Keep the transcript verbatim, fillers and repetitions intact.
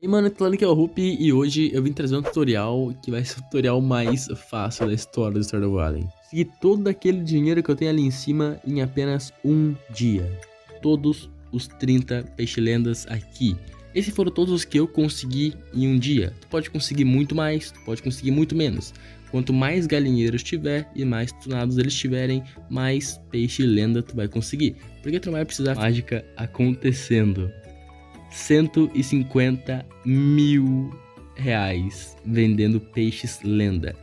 E mano, falando que é o Rupi e hoje eu vim trazer um tutorial que vai ser o tutorial mais fácil da história do Stardew Valley. Consegui todo aquele dinheiro que eu tenho ali em cima em apenas um dia. Todos os trinta peixe-lendas aqui. Esses foram todos os que eu consegui em um dia. Tu pode conseguir muito mais, tu pode conseguir muito menos. Quanto mais galinheiros tiver e mais tunados eles tiverem, mais peixe-lenda tu vai conseguir. Porque tu não vai precisar de mágica acontecendo. cento e cinquenta mil reais vendendo peixes lenda.